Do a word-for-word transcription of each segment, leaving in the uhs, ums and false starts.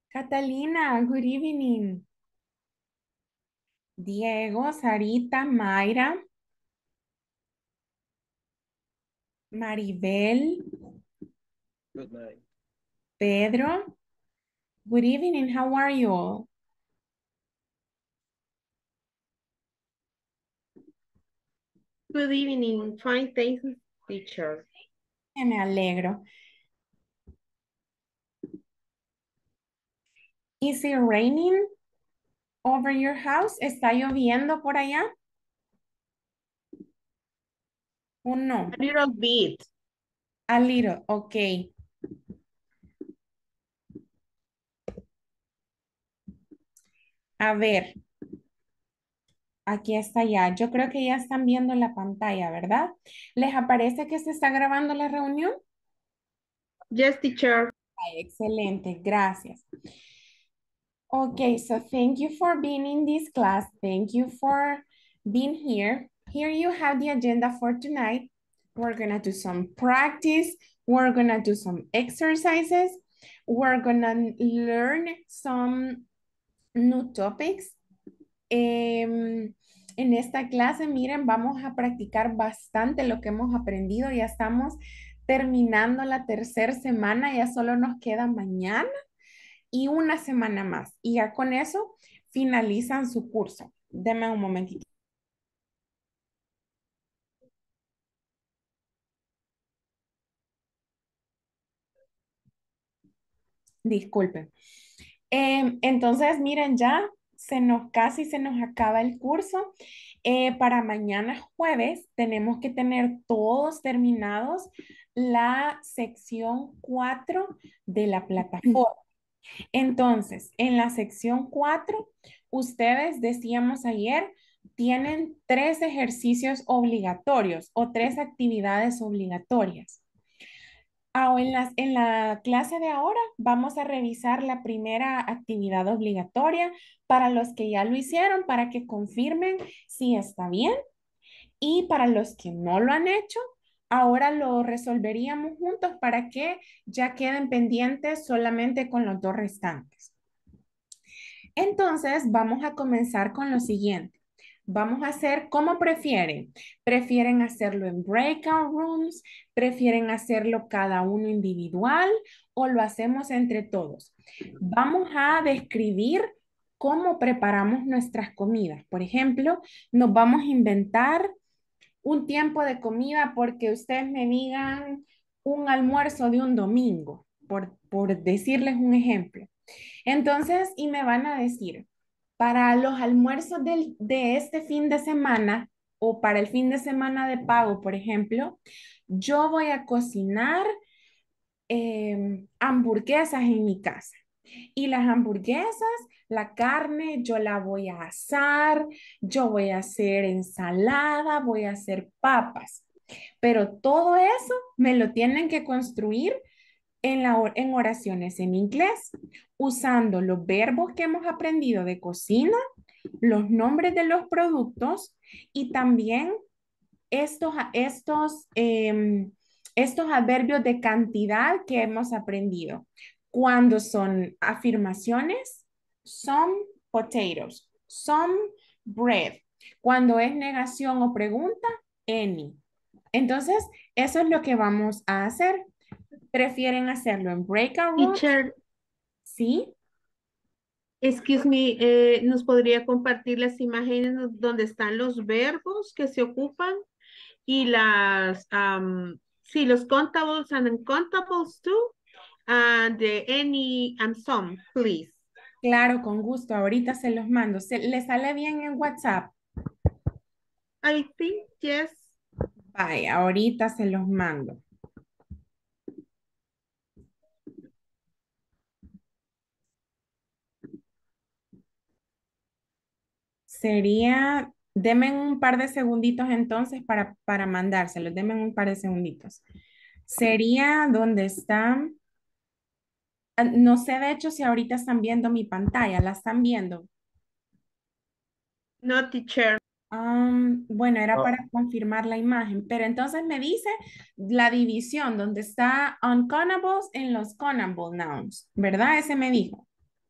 Catalina, good evening. Diego, Sarita, Mayra, Maribel, Good night. Pedro. Good evening, how are you all? Good evening. Fine, thanks, teacher. Que me alegro. Is it raining over your house? ¿Está lloviendo por allá? ¿O no? A little bit. A little, ok. A ver, aquí está ya. Yo creo que ya están viendo la pantalla, ¿verdad? ¿Les aparece que se está grabando la reunión? Yes, teacher. Ay, excelente, gracias. Okay, so thank you for being in this class. Thank you for being here. Here you have the agenda for tonight. We're gonna do some practice. We're gonna do some exercises. We're gonna learn some new topics. Em, en esta clase, miren, vamos a practicar bastante lo que hemos aprendido. Ya estamos terminando la tercera semana, ya solo nos queda mañana y una semana más. Y ya con eso finalizan su curso. Deme un momentito. Disculpen. Eh, entonces, miren, ya se nos casi se nos acaba el curso. Eh, para mañana jueves tenemos que tener todos terminados la sección cuatro de la plataforma. Entonces, en la sección cuatro, ustedes decíamos ayer, tienen tres ejercicios obligatorios o tres actividades obligatorias. Ah, en las, en la clase de ahora vamos a revisar la primera actividad obligatoria para los que ya lo hicieron, para que confirmen si está bien. Y para los que no lo han hecho, ahora lo resolveríamos juntos para que ya queden pendientes solamente con los dos restantes. Entonces, vamos a comenzar con lo siguiente. Vamos a hacer como prefieren. ¿Prefieren hacerlo en breakout rooms? ¿Prefieren hacerlo cada uno individual o lo hacemos entre todos? Vamos a describir cómo preparamos nuestras comidas. Por ejemplo, nos vamos a inventar un tiempo de comida porque ustedes me digan un almuerzo de un domingo, por, por decirles un ejemplo. Entonces, y me van a decir, para los almuerzos del- de este fin de semana o para el fin de semana de pago, por ejemplo, yo voy a cocinar em, hamburguesas en mi casa. Y las hamburguesas, la carne, yo la voy a asar, yo voy a hacer ensalada, voy a hacer papas. Pero todo eso me lo tienen que construir en, la, or- en oraciones en inglés, usando los verbos que hemos aprendido de cocina, los nombres de los productos y también estos, estos, em, estos adverbios de cantidad que hemos aprendido. Cuando son afirmaciones, some potatoes, some bread. Cuando es negación o pregunta, any. Entonces, eso es lo que vamos a hacer. ¿Prefieren hacerlo en breakout rooms? Teacher, Sí, excuse me, eh, ¿nos podría compartir las imágenes donde están los verbos que se ocupan y las, um, sí, los contables and uncontables too, and the any and some, please. claro, con gusto. Ahorita se los mando. ¿Se, ¿Le sale bien en WhatsApp? I think yes. Vaya, ahorita se los mando. Sería, denme un par de segunditos entonces para, para mandárselos. Denme un par de segunditos. Sería donde están, ah, no sé de hecho si ahorita están viendo mi pantalla, la están viendo. No, teacher. Am, bueno, era No, para confirmar la imagen, pero entonces me dice la división donde está unconables en los conable nouns, ¿verdad? Ese me dijo.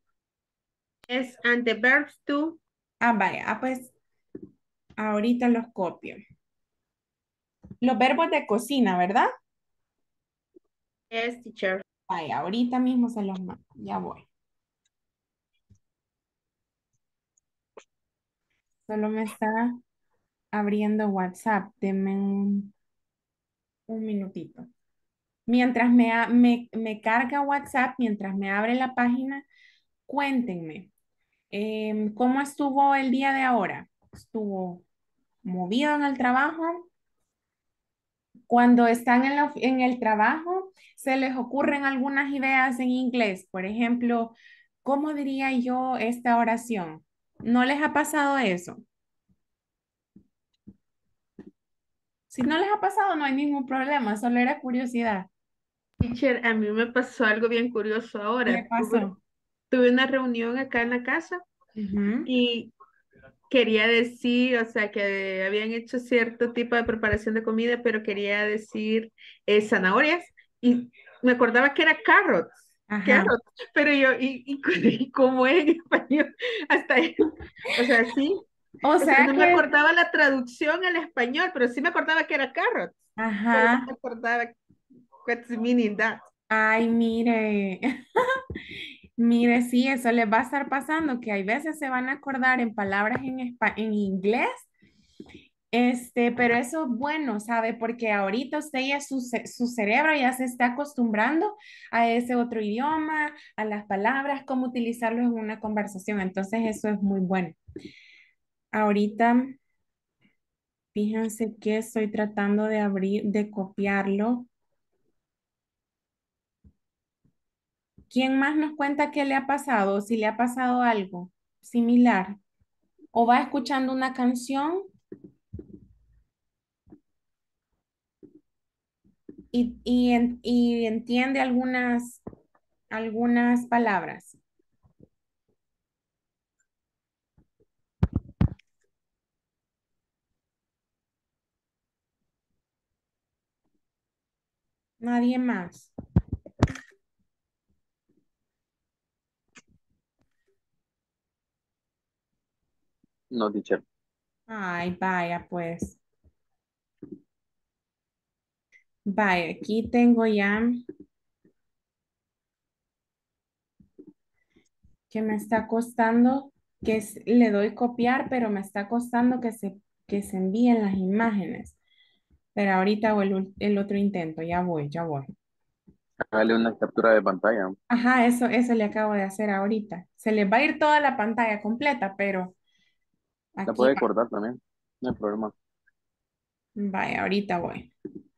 Yes, and the verbs to. Ah, vaya, ah, pues ahorita los copio. Los verbos de cocina, ¿verdad? Yes, teacher. Vaya, ahorita mismo se los mando. Ya voy. Solo me está abriendo WhatsApp. Deme un, un minutito. Mientras me, a- me, me carga WhatsApp, mientras me abre la página, cuéntenme, em, ¿cómo estuvo el día de ahora? ¿Estuvo movido en el trabajo? Cuando están en, la- en el trabajo, se les ocurren algunas ideas en inglés. Por ejemplo, ¿cómo diría yo esta oración? ¿No les ha pasado eso? Si no les ha pasado, no hay ningún problema, solo era curiosidad. Teacher, a mí me pasó algo bien curioso ¿Qué le ahora. Tuve, pasó? tuve una reunión acá en la casa Ujú. y quería decir, o sea, que habían hecho cierto tipo de preparación de comida, pero quería decir eh, zanahorias y me acordaba que era carrots, Ajá. carrots, pero yo, y, y, y como es en español, hasta ahí, o sea, sí, O o sea, sea no me que, acordaba la traducción al español, pero sí me acordaba que era carrots, pero no ajá. me acordaba what's the meaning that. Ay, mire, mire, sí, eso les va a estar pasando, que hay veces se van a acordar en palabras en, espa- en inglés. Este, pero eso es bueno, ¿sabe? Porque ahorita usted ya su, ce- su cerebro ya se está acostumbrando a ese otro idioma, a las palabras, cómo utilizarlos en una conversación. Entonces, eso es muy bueno. Ahorita, fíjense que estoy tratando de abrir, de copiarlo. ¿Quién más nos cuenta qué le ha pasado? Si le ha pasado algo similar. O va escuchando una canción y, y en- y entiende algunas, algunas palabras. Nadie más. No, teacher. Ay, vaya, pues. Vaya, aquí tengo ya que me está costando que s- le doy copiar, pero me está costando que se, que se envíen las imágenes. Pero ahorita hago el, ul- el otro intento. Ya voy, ya voy. Hágale una captura de pantalla. Ajá, eso, eso le acabo de hacer ahorita. Se les va a ir toda la pantalla completa, pero La aquí puede va. cortar también. No hay problema. Vaya, ahorita voy.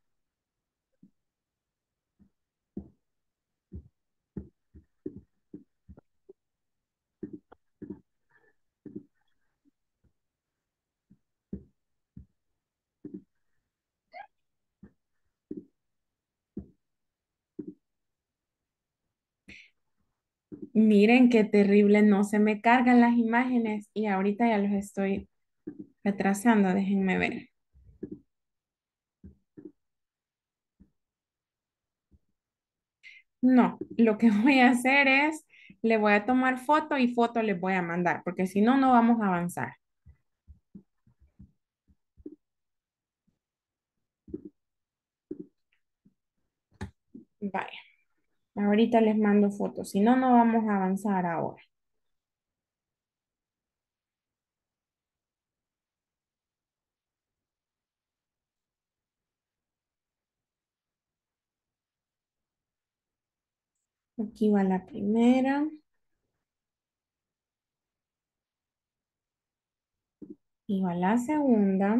Miren qué terrible, no se me cargan las imágenes y ahorita ya los estoy retrasando. Déjenme ver. No, lo que voy a hacer es, le voy a tomar foto y foto les voy a mandar, porque si no, no vamos a avanzar. Vaya, ahorita les mando fotos, si no, no vamos a avanzar ahora. Aquí va la primera, y va la segunda,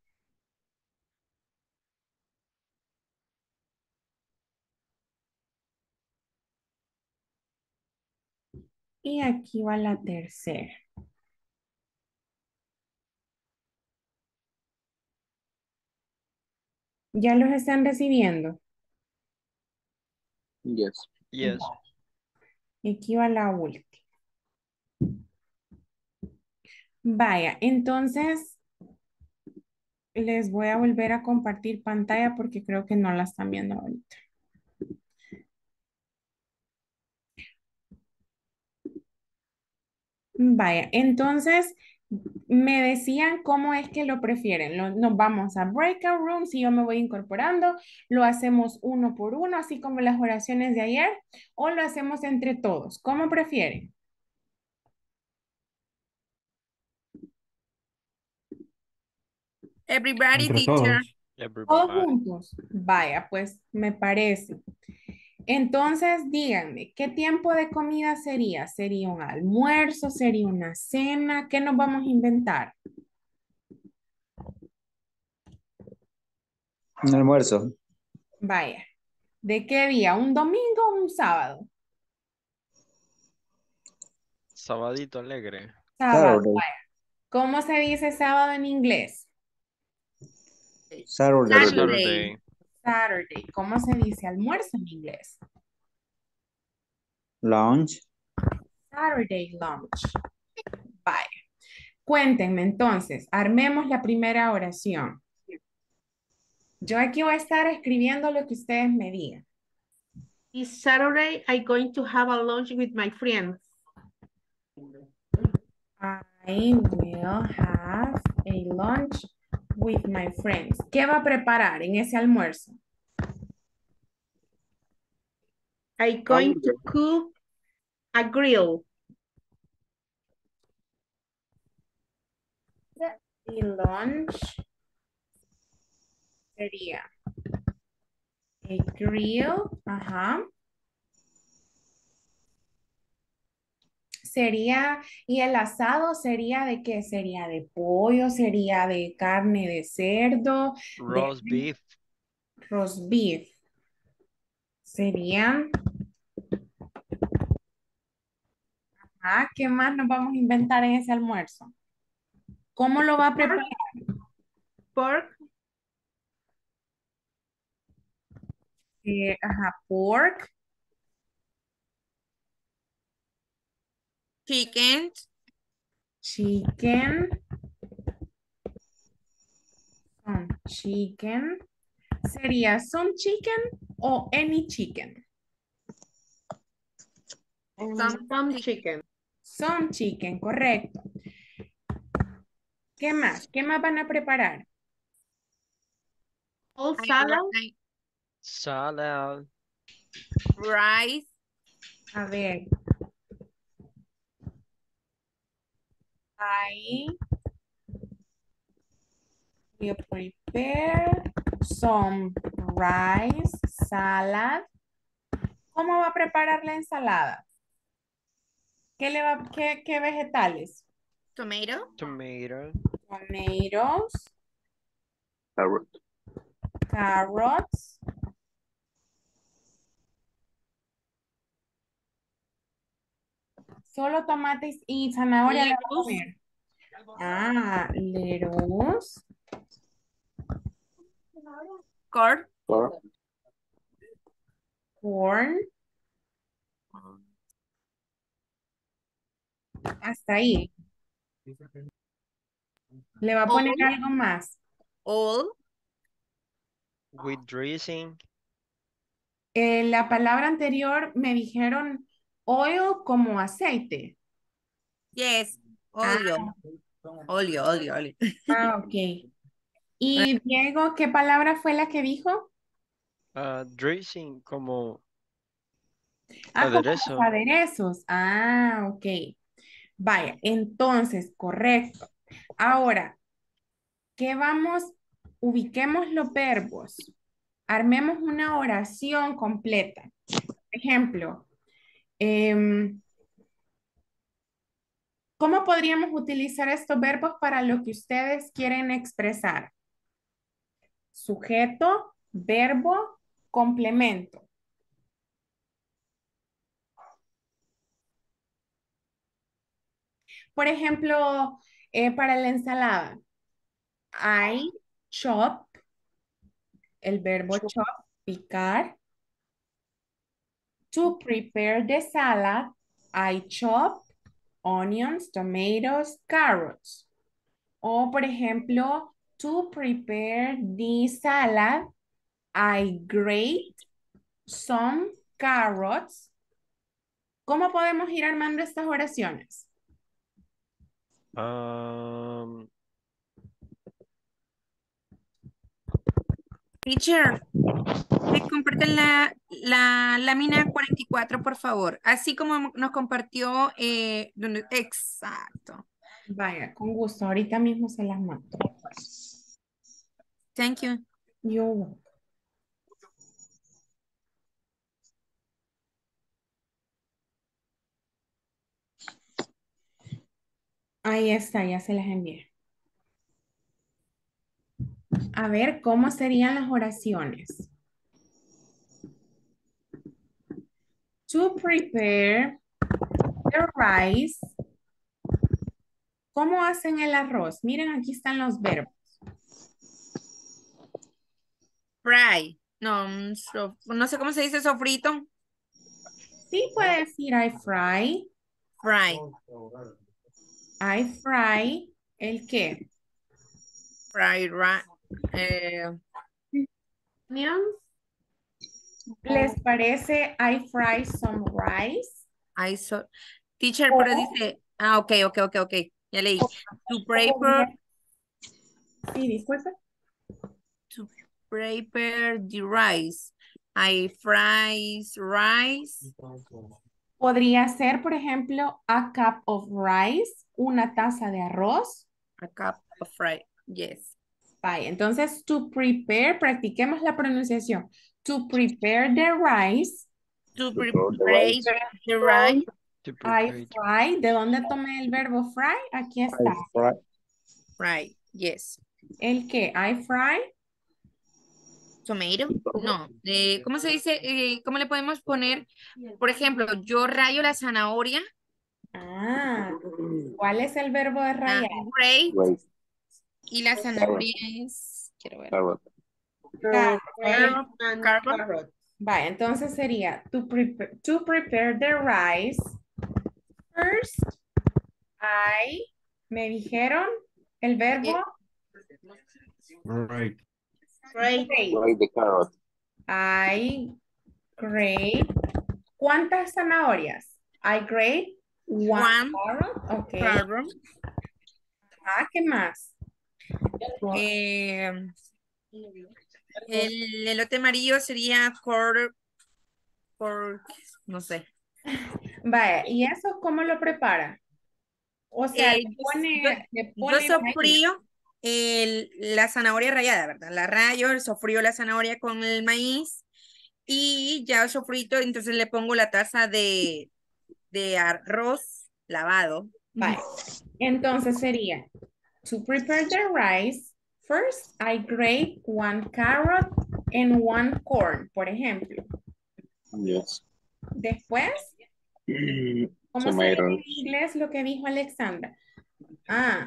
y aquí va la tercera. ¿Ya los están recibiendo? Yes. Yes. Y aquí va la última. Vaya, entonces les voy a volver a compartir pantalla porque creo que no la están viendo ahorita. Vaya, entonces me decían cómo es que lo prefieren. Lo- nos vamos a breakout rooms y yo me voy incorporando. Lo hacemos uno por uno, así como las oraciones de ayer, o lo hacemos entre todos. ¿Cómo prefieren? Everybody, Entre teacher. todos. Todos Everybody. juntos. Vaya, pues me parece. Entonces, díganme, ¿qué tiempo de comida sería? ¿Sería un almuerzo? ¿Sería una cena? ¿Qué nos vamos a inventar? Un almuerzo. Vaya, ¿de qué día? ¿Un domingo o un sábado? Sabadito alegre. Sábado. Saturday. ¿Cómo se dice sábado en inglés? Saturday. Saturday. Saturday. Saturday. ¿Cómo se dice almuerzo en inglés? Lunch. Saturday lunch. Vaya. Cuéntenme entonces, armemos la primera oración. Yo aquí voy a estar escribiendo lo que ustedes me digan. This Saturday, I'm going to have a lunch with my friends. I will have a lunch with my friends. ¿Qué va a preparar en ese almuerzo? I'm going to cook a grill. Y lunch sería a grill, ajá. Sería, ¿y el asado sería de qué? ¿Sería de pollo? ¿Sería de carne de cerdo? Roast De beef. roast beef. Serían, ah, ¿qué más nos vamos a inventar en ese almuerzo? ¿Cómo lo va a preparar? Pork, Eh, ajá, pork, Chicken. chicken, some chicken. ¿Sería some chicken o any chicken? Some some chicken. Some chicken, correcto. ¿Qué más? ¿Qué más van a preparar? All I- salad, I- Salad. rice. A ver. I will prepare some rice, salad. ¿Cómo va a preparar la ensalada? ¿Qué, le va, qué, qué vegetales? Tomato. Tomato. Tomatoes, Carrot. carrots. Solo tomates y zanahoria le va a lettuce, poner. Ah, lettuce, Corn. Corn. corn. Hasta ahí. Le va a poner All. algo más. All. With dressing. En la palabra anterior me dijeron oil como aceite. Yes. Ah, Olio. Olio, olio, olio. ah, ok. Y Diego, ¿qué palabra fue la que dijo? Uh, dressing como Ah, como los aderezo. aderezos. Ah, ok. Vaya, entonces, correcto. Ahora, ¿qué vamos? Ubiquemos los verbos. Armemos una oración completa. Por ejemplo, em, ¿cómo podríamos utilizar estos verbos para lo que ustedes quieren expresar? Sujeto, verbo, complemento. Por ejemplo, eh, para la ensalada, I chop, el verbo chop, picar. To prepare the salad, I chop onions, tomatoes, carrots. O, por ejemplo, to prepare the salad, I grate some carrots. ¿Cómo podemos ir armando estas oraciones? Um, Teacher, me comparten la, la lámina cuarenta y cuatro, por favor. Así como nos compartió, eh, donde, exacto. Vaya, con gusto. Ahorita mismo se las mando. Thank you. Yo. Ahí está, ya se las envié. A ver, ¿cómo serían las oraciones? To prepare the rice. ¿Cómo hacen el arroz? Miren, aquí están los verbos. Fry. No, mm, so- no sé cómo se dice sofrito. Sí, puede decir I fry. Fry. I fry. ¿El qué? Fry, ra- eh, Onions. ¿Les parece I fry some rice? I saw. Teacher, O, pero dice, ah, ok, ok, ok, ok. Ya leí. o- To o prepare, podría- sí, disculpe. to prepare the rice. I fries rice. Podría ser, por ejemplo, a cup of rice, una taza de arroz. A cup of rice. Yes. Vaya, entonces, to prepare, practiquemos la pronunciación. To prepare the rice, To Prepare the prepare rice. the rice. to I prepare. fry. ¿De dónde tomé el verbo fry? Aquí I está. fry. Right. Yes. ¿El qué? I fry. Tomato. No. Eh, ¿cómo se dice? Eh, ¿cómo le podemos poner? Por ejemplo, yo rayo la zanahoria. Ah, ¿cuál es el verbo de Ah, rayar? great. Rice. Y la zanahoria es. Quiero ver. Carrot. Carrot. Carrot. And Carrot. carrot. Vaya, entonces sería to prepare, to prepare the rice. First, I, me dijeron el verbo Right. Great. grate. Grate the carrot. I grate. ¿Cuántas zanahorias? I grate one, One. carrot. Ok. Carrot. Ah, ¿qué más? Eh, el elote amarillo sería cor, cor, no sé. Vaya, ¿y eso cómo lo prepara? O sea, Eh, le yo, yo- pone, le yo pone maíz. sofrío el- la zanahoria rallada, ¿verdad? La rayo, sofrío la zanahoria con el maíz y ya sofrito, entonces le pongo la taza de, de arroz lavado. Vaya. Entonces sería, to prepare the rice, first I grate one carrot and one corn, por ejemplo. Yes. Después, ¿cómo sería Tomato. en inglés lo que dijo Alexandra? Ah,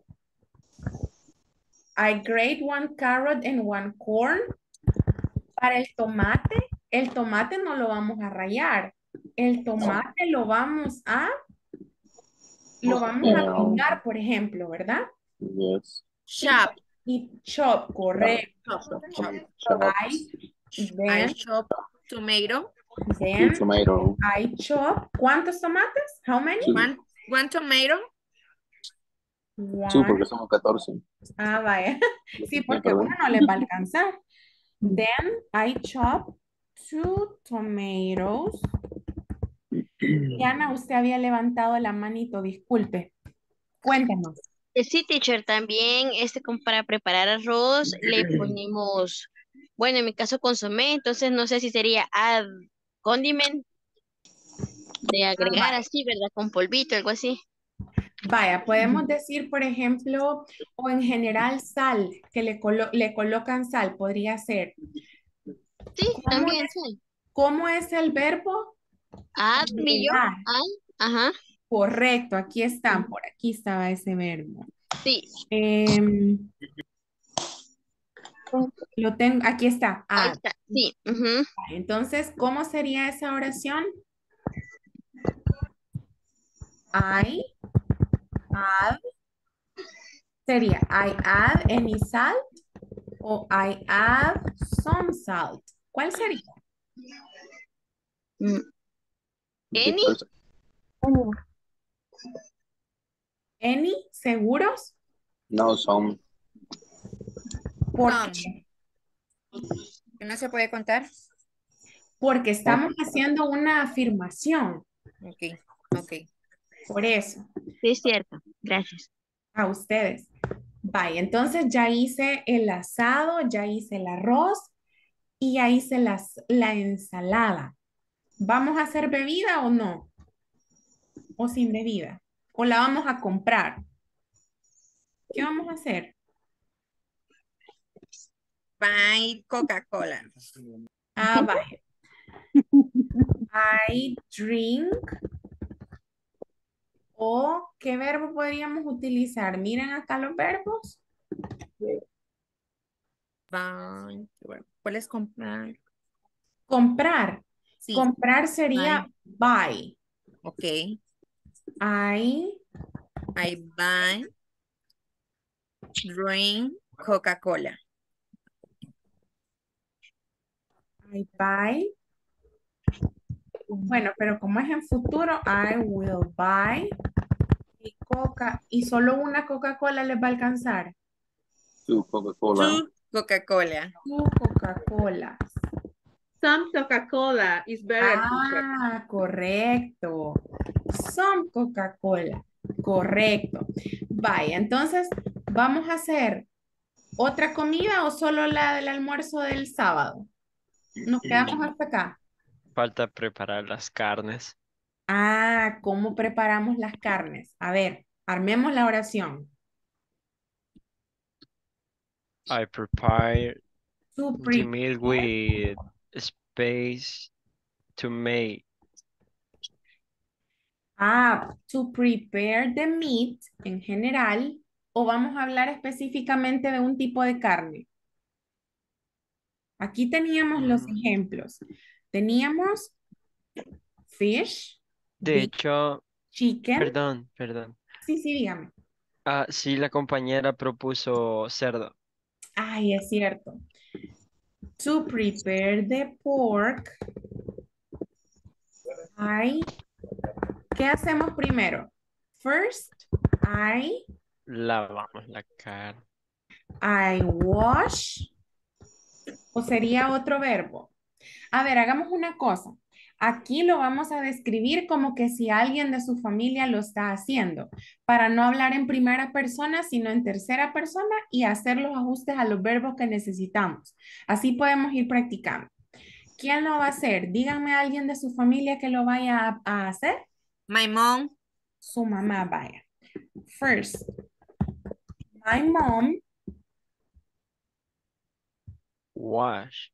I grate one carrot and one corn. Para el tomate, el tomate no lo vamos a rallar. El tomate lo vamos a, lo vamos a Um, picar, por ejemplo, ¿verdad? Yes. Chop. Y chop, correcto. Chop. Chop. Chop. I, I then, chop tomato. Two then tomato. I chop. ¿Cuántos tomates? How many? Two. One, one tomato. Two One. porque somos catorce. Ah, vaya. Sí, Ya, porque perdón. uno no les va a alcanzar. Then I chop two tomatoes. Diana, usted había levantado la manito, disculpe. Cuéntanos. Eh, Sí, teacher, también este como para preparar arroz le ponemos, bueno, en mi caso consomé, entonces no sé si sería add condiment de agregar así, ¿verdad? Con polvito, algo así. Vaya, podemos decir, por ejemplo, o en general sal, que le, colo- le colocan sal, podría ser. Sí, ¿Cómo también, es, sí. cómo es el verbo? Add, millón, Agregar. add, ajá, Correcto, aquí están, por aquí estaba ese verbo. sí, Em, lo tengo, aquí está. ahí add. está, sí, ujú. Entonces, ¿cómo sería esa oración? I add, sería I add any salt o I add some salt. ¿Cuál sería? Mm, The Any, first- Any, ¿seguros? No, some. ¿Por Some. qué? ¿Que no se puede contar? Porque estamos haciendo una afirmación. Ok, ok. Por eso. Sí, es cierto. Gracias. A ustedes. Vaya, entonces ya hice el asado, ya hice el arroz y ya hice las, la ensalada. ¿Vamos a hacer bebida o no? ¿O sin bebida? ¿O la vamos a comprar? ¿Qué vamos a hacer? Buy Coca-Cola. Ah, vaya. I drink. ¿O qué verbo podríamos utilizar? Miren acá los verbos. Buy. ¿Cuál es comprar? Comprar. Sí. Comprar sería buy. Ok. I I buy. Drink Coca-Cola. I buy. Bueno, pero como es en futuro, I will buy y Coca. Y solo una Coca-Cola les va a alcanzar. Two Coca-Cola. Two Coca-Cola. Two Coca-Colas. Some Coca-Cola is better. teacher. Ah, correcto. Son Coca-Cola. Correcto. Vaya, entonces, ¿vamos a hacer otra comida o solo la del almuerzo del sábado? Nos quedamos hasta acá. Falta preparar las carnes. Ah, ¿cómo preparamos las carnes? A ver, armemos la oración. I prepare To the meal prepare. with space to make. Ah, to prepare the meat en general, o vamos a hablar específicamente de un tipo de carne. Aquí teníamos los Mm, ejemplos. Teníamos fish, De beef, hecho, chicken. perdón, perdón. Sí, sí, dígame. Ah, sí, la compañera propuso cerdo. Ay, es cierto. To prepare the pork, I, ¿qué hacemos primero? First, I, Lavamos la carne. I wash, o sería otro verbo. A ver, hagamos una cosa. Aquí lo vamos a describir como que si alguien de su familia lo está haciendo, para no hablar en primera persona, sino en tercera persona y hacer los ajustes a los verbos que necesitamos. Así podemos ir practicando. ¿Quién lo va a hacer? Díganme a alguien de su familia que lo vaya a, a hacer. My mom. Su mamá vaya. First, my mom. Wash.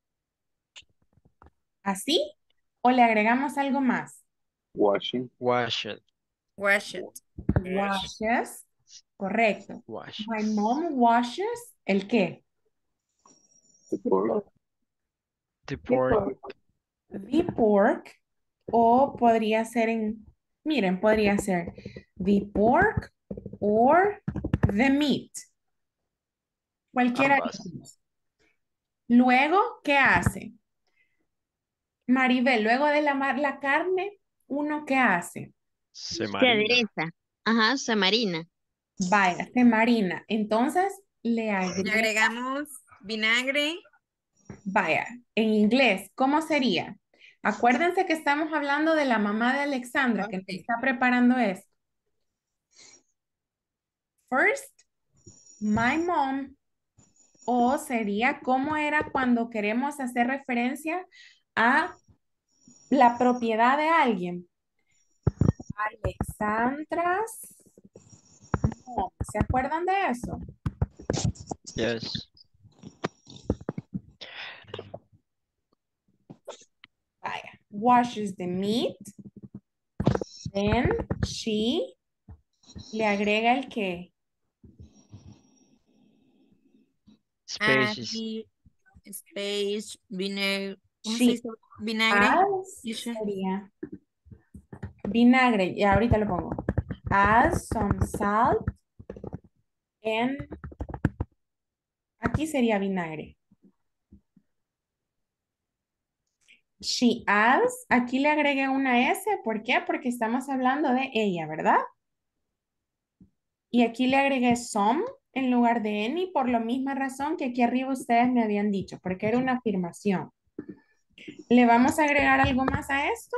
¿Así? ¿O le agregamos algo más? Washing. Wash it. Wash it. Washes. Correcto. Wash. My mom washes. ¿El qué? The pork. The pork. The pork. O podría ser en, miren, podría ser the pork or the meat. Cualquiera de Ambas. ellos. Luego, ¿qué hace? Maribel, luego de lavar la carne, ¿uno qué hace? Se Se marina. adereza. Ajá, se marina. Vaya, se marina. Entonces, le Le agrega, agregamos vinagre. vaya, en inglés, ¿cómo sería? Acuérdense que estamos hablando de la mamá de Alexandra, que nos Ok. está preparando esto. First, my mom. O sería cómo era cuando queremos hacer referencia a la propiedad de alguien. Alexandra's mom. ¿Se acuerdan de eso? Yes. Vaya. Washes the meat. Then she le agrega el qué. Spaces. Aquí, space, vinagre. ¿Cómo se She dice? Vinagre. adds Dice. sería vinagre. Y ahorita lo pongo. Add some salt. And aquí sería vinagre. She adds, aquí le agregué una S, ¿por qué? Porque estamos hablando de ella, ¿verdad? Y aquí le agregué some en lugar de any por la misma razón que aquí arriba ustedes me habían dicho, porque era una afirmación. ¿Le vamos a agregar algo más a esto?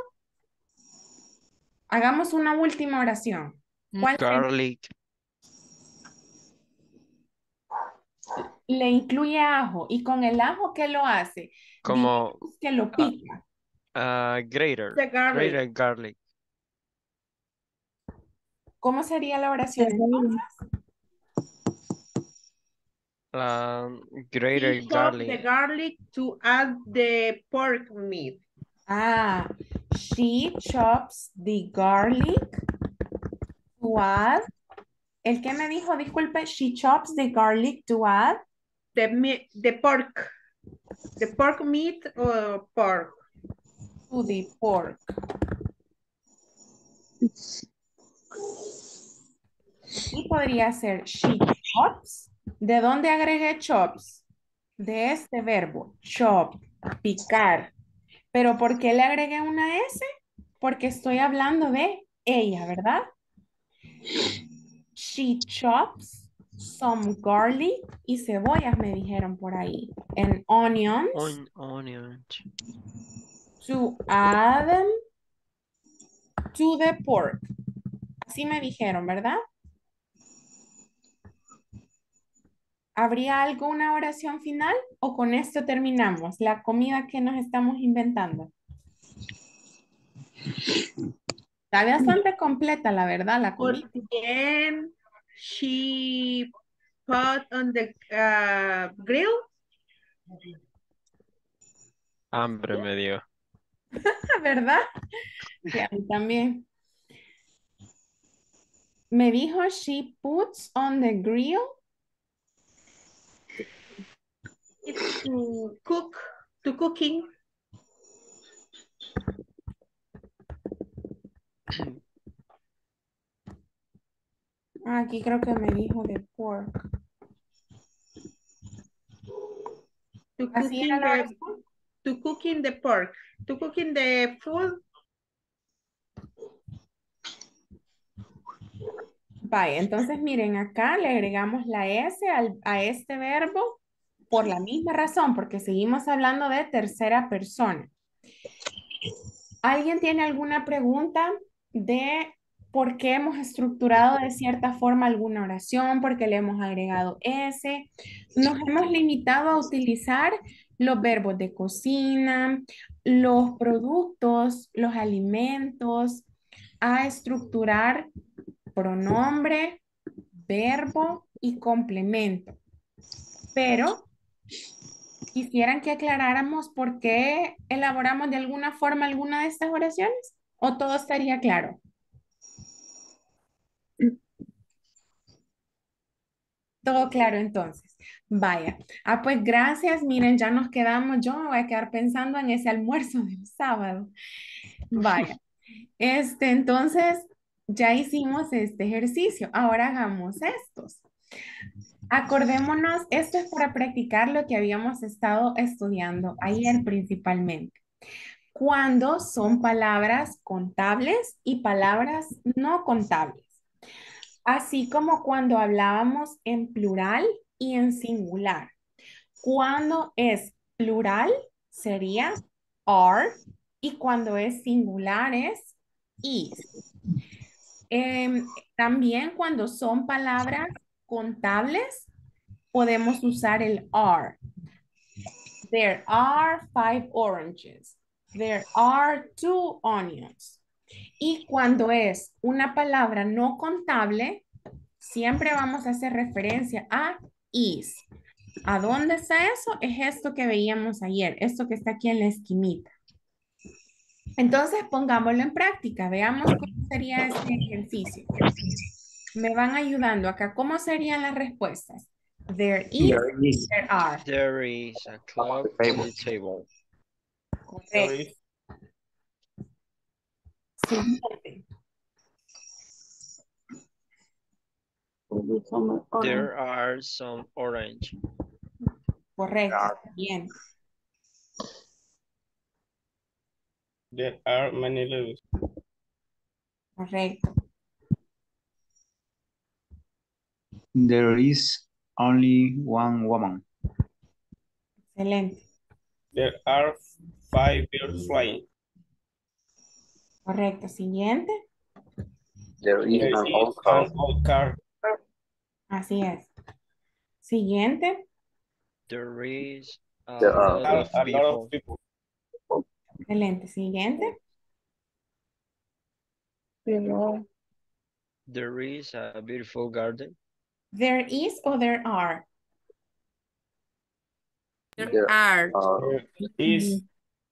Hagamos una última oración. ¿Cuál sería? Garlic. Le incluye ajo. ¿Y con el ajo qué lo hace? Como Digamos que lo ah, pica. ah, grater. The garlic. Grated garlic. ¿Cómo sería la oración entonces? Um, She grated chopped the garlic. garlic to add the pork meat. Ah, she chops the garlic to add. ¿El que me dijo? Disculpe, she chops the garlic to add The meat, the pork. The pork meat or pork. to the pork. Y podría ser she chops. ¿De dónde agregué chops? De este verbo, chop, picar. ¿Pero por qué le agregué una S? Porque estoy hablando de ella, ¿verdad? She chops some garlic y cebollas me dijeron por ahí. And onions On, onion. to add them to the pork. Así me dijeron, ¿verdad? ¿Habría alguna oración final o con esto terminamos la comida que nos estamos inventando? Está bastante completa, la verdad, la But comida. then she put on the uh, grill. Hambre me dio. ¿Verdad? Sí, a mí también. Me dijo she puts on the grill. It's to cook, to cooking. Aquí creo que me dijo de pork. To Así era cooking la the oración. to cooking the pork. To cooking the food. Vaya, entonces miren, acá le agregamos la S al- a este verbo por la misma razón, porque seguimos hablando de tercera persona. ¿Alguien tiene alguna pregunta de por qué hemos estructurado de cierta forma alguna oración, por qué le hemos agregado S? Nos hemos limitado a utilizar los verbos de cocina, los productos, los alimentos, a estructurar pronombre, verbo y complemento. Pero quisieran que aclaráramos por qué elaboramos de alguna forma alguna de estas oraciones o todo estaría claro. Todo claro entonces. Vaya. Ah, pues gracias. Miren, ya nos quedamos. Yo me voy a quedar pensando en ese almuerzo del sábado. Vaya. Este, entonces, ya hicimos este ejercicio. Ahora hagamos estos. Acordémonos, esto es para practicar lo que habíamos estado estudiando ayer principalmente. Cuando son palabras contables y palabras no contables. Así como cuando hablábamos en plural y en singular. Cuando es plural sería are y cuando es singular es is. Em, también cuando son palabras contables podemos usar el are. There are five oranges. There are two onions. Y cuando es una palabra no contable, siempre vamos a hacer referencia a is. ¿A dónde está eso? Es esto que veíamos ayer, esto que está aquí en la esquinita. Entonces, pongámoslo en práctica. Veamos cómo sería este ejercicio. Me van ayudando acá. ¿Cómo serían las respuestas? There is, There is. there are. There is a clock on the table. Correcto. Siguiente. There are some orange. Correcto. Bien. There are many leaves. Correcto. There is only one woman. Excelente. There are five birds flying. Correcto. Siguiente. There is There an is old car. an old car. Así es. Siguiente. There is a There are lot There of are a lot of people. people. Excelente. Siguiente. There is a beautiful garden. There is or there are. There There are. are There is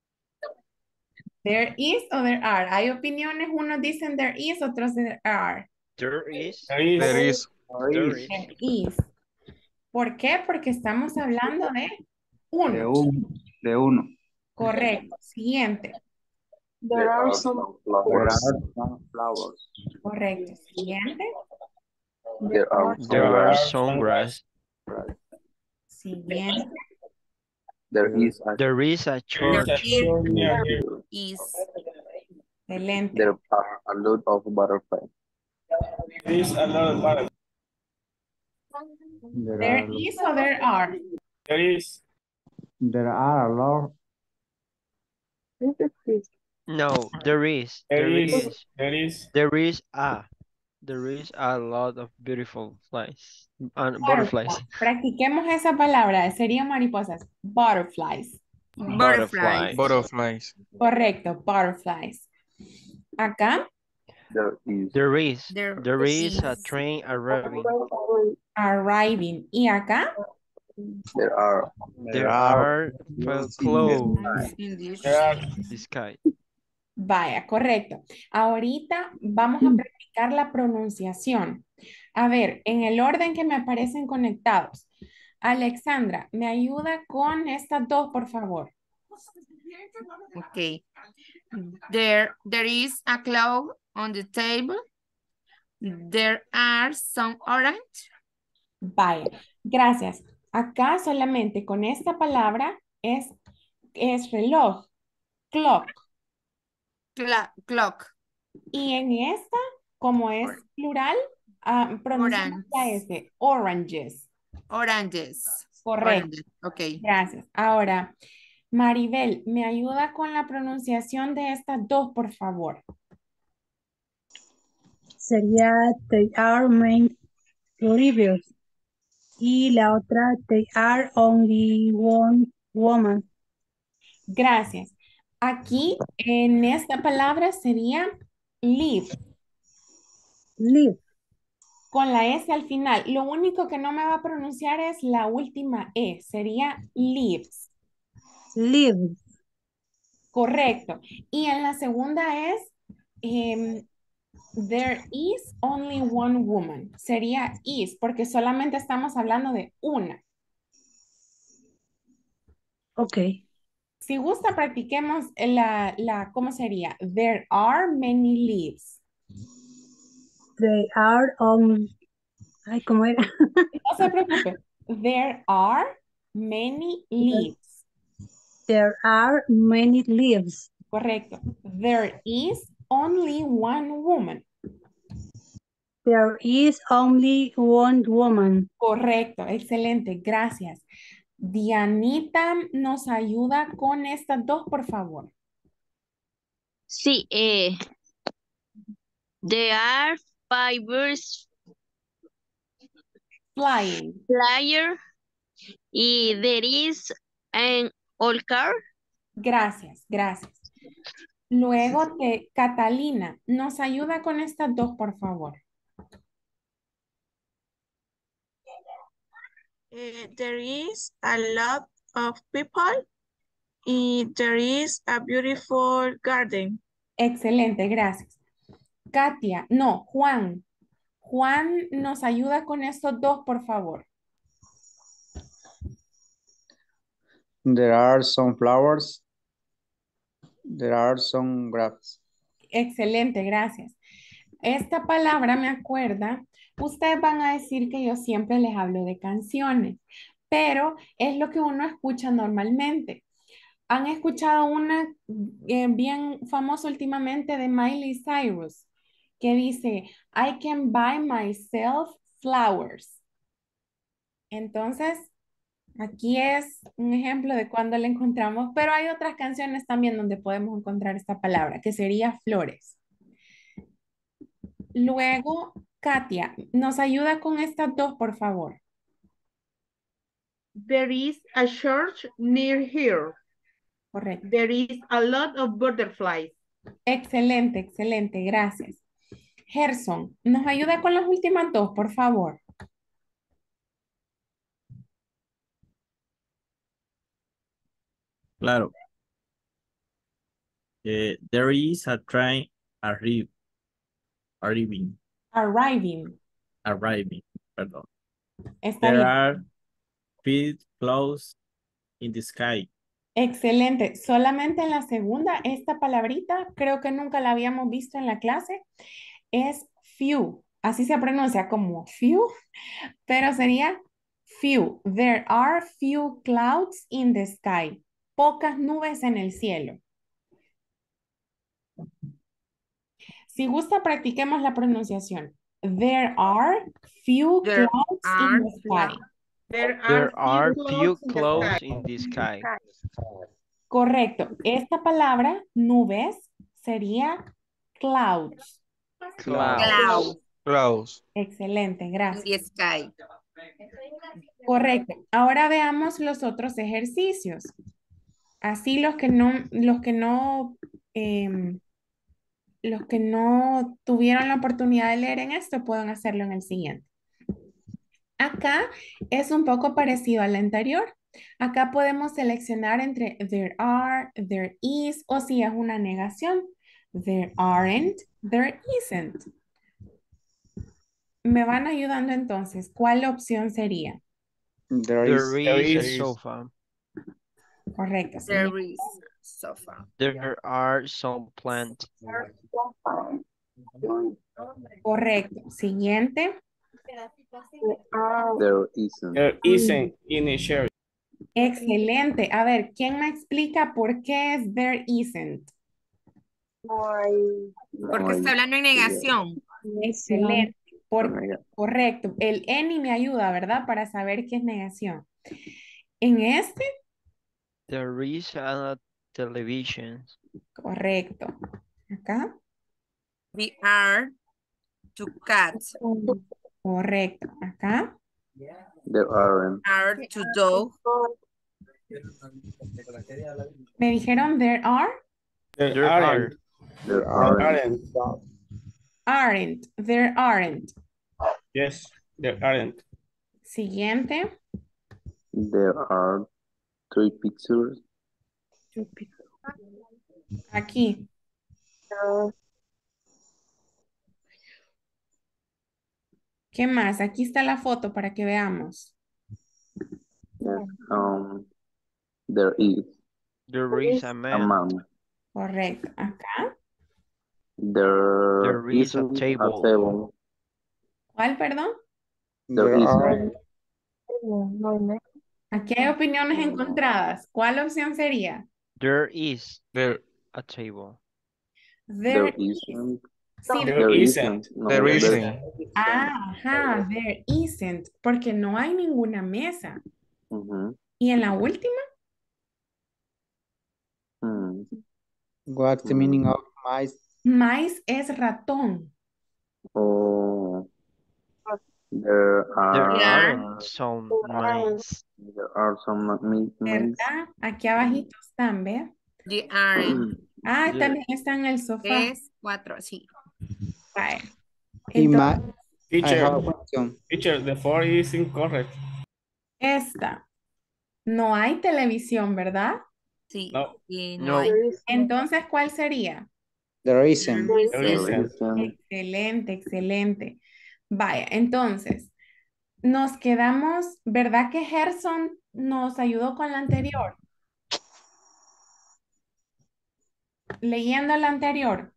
There is or there are. Hay opiniones, unos dicen there is, otros there are. There is. there is There is. There is. There is. ¿Por qué? Porque estamos hablando de De uno. uno. De uno. Correcto. Siguiente. there are some There flowers. are some flowers. Correcto. Siguiente. There are There There are are some some grass. Siguiente. There is a There is a There is church. a church near here. Is. Excelente. there are a lot of butterflies. There is another bar. There There are, is or there are. There is there are a lot. No, there is. there There is is. there is There is a. There is a lot of beautiful flies and butterflies. Practiquemos esa palabra. Serían mariposas. Butterflies. Butterflies. Butterflies. Correcto. Butterflies. Acá. There is There is. There There is a is. train arriving. Arriving. Y acá. there are There are twelve clouds In this. there are in the sky. Vaya, correcto. Ahorita vamos a practicar la pronunciación. A ver, en el orden que me aparecen conectados. Alexandra, ¿me ayuda con estas dos, por favor? Okay. There, there is a cloud on the table. There are some orange. Vaya, gracias. Acá solamente con esta palabra es, es reloj, clock. Cla- clock. Y en esta, como es plural, ah, pronunciamos la Orange. S, oranges. Oranges. Correcto. Oranges. Okay. Gracias. Ahora, Maribel, ¿me ayuda con la pronunciación de estas dos, por favor? Sería they are main reviews. Y la otra, they are only one woman. Gracias. Aquí, en esta palabra sería live, Live, con la S al final. Lo único que no me va a pronunciar es la última E, sería lives. live, Correcto. Y en la segunda es, em, there is only one woman. Sería is, porque solamente estamos hablando de una. ok. Si gusta, practiquemos la, la, ¿cómo sería? There are many leaves. They are on, ay, ¿cómo era? No se preocupe. There are many leaves. There are many leaves. Correcto. There is only one woman. There is only one woman. Correcto. Excelente. Gracias. Dianita nos ayuda con estas dos, por favor. Sí, eh, there are five birds Flying. flyer y there is an old car. Gracias, gracias. Luego de Catalina, nos ayuda con estas dos, por favor. Uh, there is a lot of people and there is a beautiful garden. Excelente, gracias. Katia, no, Juan. Juan nos ayuda con estos dos, por favor. There are some flowers. There are some grass. Excelente, gracias. Esta palabra me acuerda, ustedes van a decir que yo siempre les hablo de canciones, pero es lo que uno escucha normalmente. ¿Han escuchado una eh, bien famosa últimamente de Miley Cyrus? Que dice, I can buy myself flowers. Entonces, aquí es un ejemplo de cuando la encontramos, pero hay otras canciones también donde podemos encontrar esta palabra, que sería flores. Luego, Katia, ¿nos ayuda con estas dos, por favor? There is a church near here. Correcto. There is a lot of butterflies. Excelente, excelente, gracias. Gerson, ¿nos ayuda con las últimas dos, por favor? Claro. Eh, there is a train arri arriving. Arriving. Arriving, perdón. Está There bien. are big clouds in the sky. Excelente. Solamente en la segunda, esta palabrita, creo que nunca la habíamos visto en la clase, es few. Así se pronuncia como few, pero sería few. There are few clouds in the sky. Pocas nubes en el cielo. Si gusta, practiquemos la pronunciación. There are few There clouds are in the sky. There There are are few clouds in the clouds sky. in the sky. Correcto. Esta palabra, nubes, sería clouds. Clouds. clouds Clouds. Excelente, in gracias. the sky. Correcto. Ahora veamos los otros ejercicios. Así los que no, los que no, em, los que no tuvieron la oportunidad de leer en esto pueden hacerlo en el siguiente. Acá es un poco parecido al anterior. Acá podemos seleccionar entre there are, there is o si es una negación. There aren't, there isn't. Me van ayudando entonces. ¿Cuál opción sería? There There is, There is a is. sofa. Correcto. There señor. is sofa. There are some plants. Correcto. Siguiente. There isn't. There isn't any chair. Excelente. A ver, ¿quién me explica por qué es there isn't? Porque está hablando en negación. Excelente. Por- Bueno, ya. correcto. El any me ayuda, ¿verdad? Para saber qué es negación. En este, There is a television. correcto. Acá, We are two cats. correcto. Acá, There aren't. Are two dogs. me dijeron there are, There, There aren't. There There aren't. aren't. aren't, there aren't. Yes, there aren't. Siguiente. There are three pictures. Aquí. ¿Qué más? Aquí está la foto para que veamos. Yes. Um, there is There is a a man. man. Correcto. Acá. There, There is a isn't table. table. ¿Cuál, perdón? There there isn't. are, Aquí hay opiniones encontradas. ¿Cuál opción sería? There is There, a table. There There isn't. Sí, There There isn't. isn't. No, There there isn't. ajá, there isn't, porque no hay ninguna mesa. Mhm. Y en la última, Hmm. what's the meaning of mice? mice es ratón. Oh, there There are aren't some mice. there are some mi- mice. ¿Verdad? Aquí abajito están, ¿ve? The aren't. Ah, There- también están en el sofá. Tres, cuatro, sí. Vale. Y ma- Entonces, I Teacher, have a question. teacher, the four is incorrect. esta. No hay televisión, ¿verdad? Sí. No. Y no, No. hay. Entonces, ¿cuál sería? There isn't. There There isn't. There isn't. isn't. Excelente, excelente. Vaya, entonces, nos quedamos, ¿verdad que Gerson nos ayudó con la anterior? Leyendo la anterior.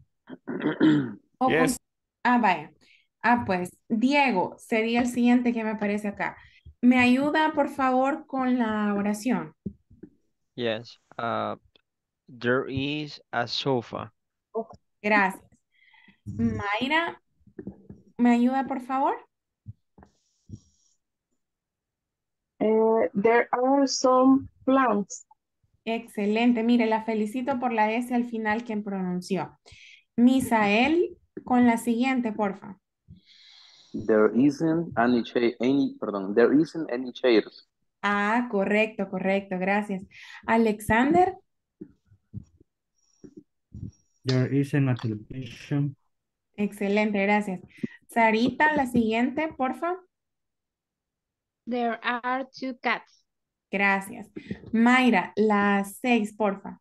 O con- Yes. Ah, vaya. Ah, pues, Diego sería el siguiente que me aparece acá. ¿Me ayuda, por favor, con la oración? Yes. Uh, there is a sofa. Gracias. Mayra, ¿me ayuda, por favor? Uh, there are some plants. Excelente. Mire, la felicito por la S al final quien pronunció. Misael, con la siguiente, porfa. There isn't any chair, any, perdón, there isn't any chairs. Ah, correcto, correcto. Gracias. Alexander, There isn't a television. excelente, gracias. Sarita, la siguiente, porfa. There are two cats. Gracias. Mayra, la seis, porfa.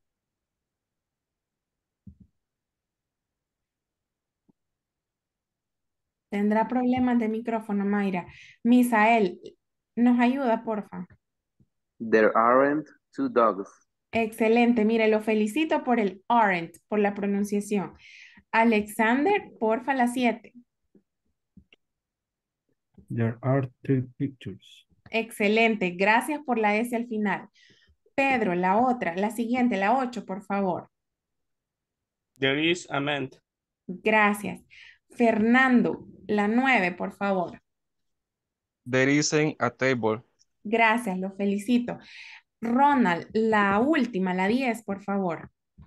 Tendrá problemas de micrófono, Mayra. Misael, ¿nos ayuda, porfa? There aren't two dogs. Excelente, mire, lo felicito por el aren't, por la pronunciación. Alexander, porfa, la siete. There are two pictures. Excelente, gracias por la S al final. Pedro, la otra, la siguiente, la ocho, por favor. There is a man. Gracias. Fernando, la nueve, por favor. There isn't a table. Gracias, lo felicito. Ronald, la última, la diez, por favor.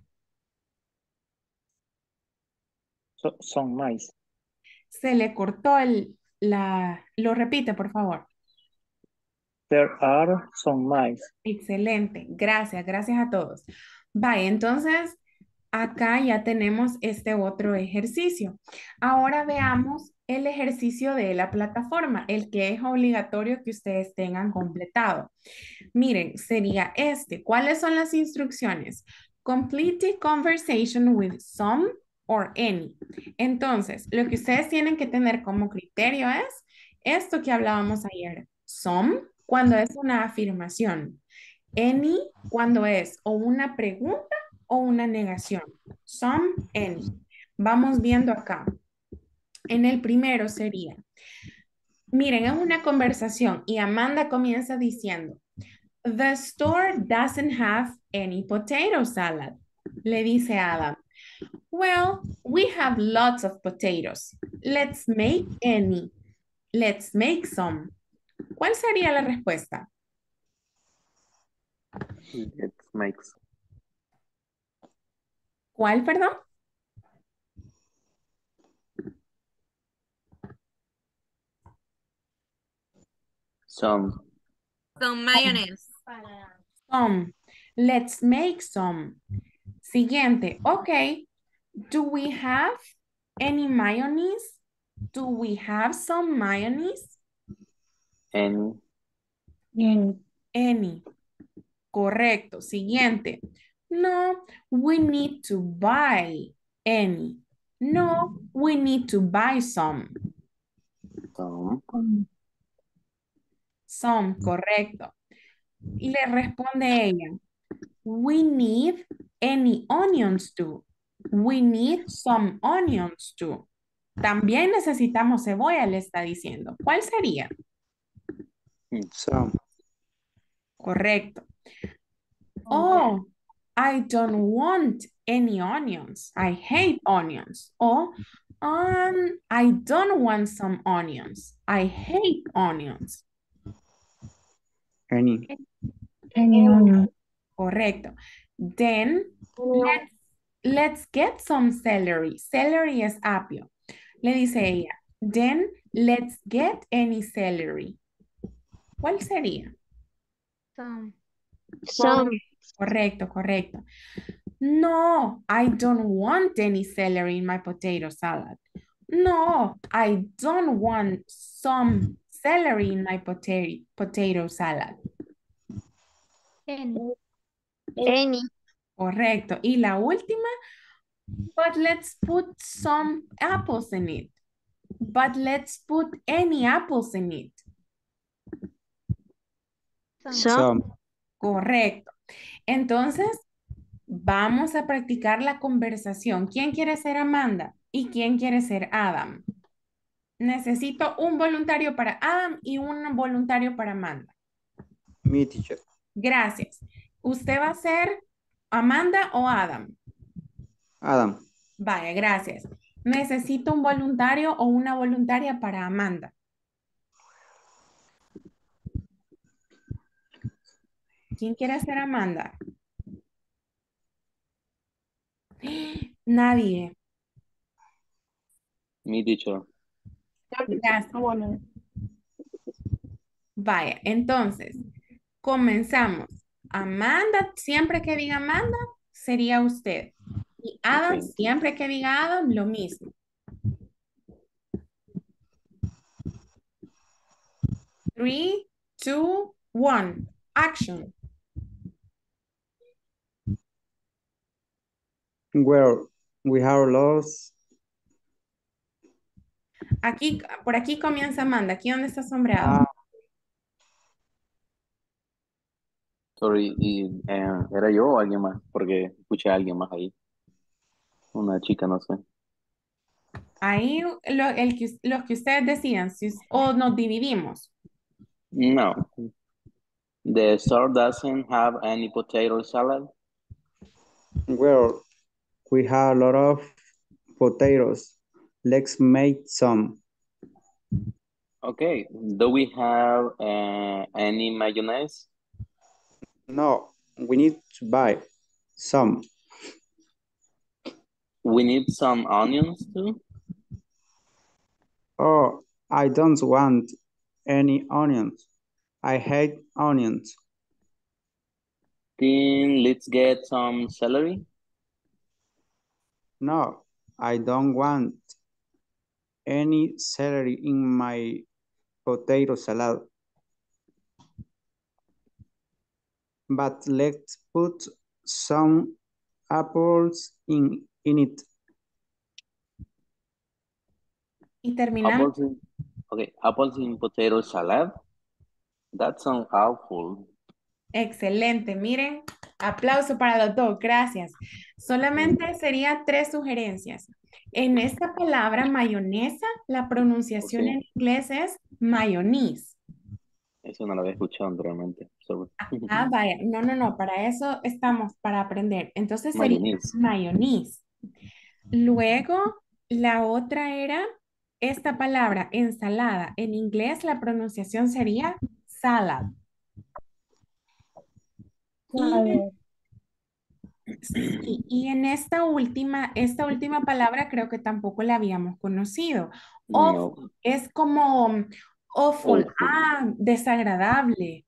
So, son mice. Se le cortó el, la, lo repite, por favor. There are some mice. Excelente, gracias, gracias a todos. Vaya, entonces, acá ya tenemos este otro ejercicio. Ahora veamos el ejercicio de la plataforma, el que es obligatorio que ustedes tengan completado. Miren, sería este. ¿Cuáles son las instrucciones? Complete a conversation with some or any. Entonces, lo que ustedes tienen que tener como criterio es esto que hablábamos ayer. Some, cuando es una afirmación. Any, cuando es o una pregunta o una negación. Some, any. Vamos viendo acá. En el primero sería, miren, es una conversación y Amanda comienza diciendo, the store doesn't have any potato salad. Le dice Adam, well, we have lots of potatoes. Let's make any. Let's make some. ¿Cuál sería la respuesta? Let's make some. ¿Cuál, perdón? Some. Some mayonnaise. Some. Let's make some. Siguiente. Okay. Do we have any mayonnaise? Do we have some mayonnaise? Any. Any. Any. Correcto. Siguiente. No, we need to buy any. No, we need to buy some. Some. Some, correcto. Le responde ella. We need any onions too. We need some onions too. También necesitamos cebolla, le está diciendo. ¿Cuál sería? Some. Correcto. Oh, I don't want any onions. I hate onions. O, um, I don't want some onions. I hate onions. Any. Any onion. Correcto. Then, let's, let's get some celery. Celery es apio. Le dice ella, then let's get any celery. ¿Cuál sería? Some. Some. Correcto, correcto. No, I don't want any celery in my potato salad. No, I don't want some celery in my potato, potato salad. Any. Any. Correcto. Y la última, but let's put some apples in it. But let's put any apples in it. Some. Some. Correcto. Entonces, vamos a practicar la conversación. ¿Quién quiere ser Amanda? ¿Y quién quiere ser Adam? Necesito un voluntario para Adam y un voluntario para Amanda. Me, teacher. Gracias. ¿Usted va a ser Amanda o Adam? Adam. Vaya, gracias. Necesito un voluntario o una voluntaria para Amanda. ¿Quién quiere ser Amanda? Nadie. Me, teacher. Gracias. Ah, bueno. Vaya, entonces, comenzamos. Amanda, siempre que diga Amanda, sería usted. Y Adam, Okay. siempre que diga Adam, lo mismo. Three, two, one. Action. Well, we have lost. Aquí, por aquí comienza Amanda. Aquí donde está sombreado. Ah, Sorry, y, eh, ¿era yo o alguien más? Porque escuché a alguien más ahí. Una chica, no sé. Ahí lo, el que, los que ustedes decían, si, o nos dividimos. No. The store doesn't have any potato salad. well, we have a lot of potatoes. Let's make some. Okay. Do we have uh, any mayonnaise? No, we need to buy some. We need some onions too. Oh, I don't want any onions. I hate onions. Then let's get some celery. No, I don't want any celery in my potato salad. But let's put some apples in, in it. Y terminamos. Apples in, okay, apples in potato salad. That sounds awful. Excelente, miren, aplauso para los dos, gracias. Solamente sería tres sugerencias. En esta palabra mayonesa, la pronunciación Sí. en inglés es mayonnaise. Eso no lo había escuchado anteriormente. Sorry. Ah, vaya, no, no, no, para eso estamos, para aprender. Entonces sería Mayonnaise. mayonnaise. Luego, la otra era esta palabra, ensalada. En inglés la pronunciación sería salad. Y, sí, y en esta última, esta última palabra creo que tampoco la habíamos conocido. Awful, No. es como awful, Awful. ah, desagradable.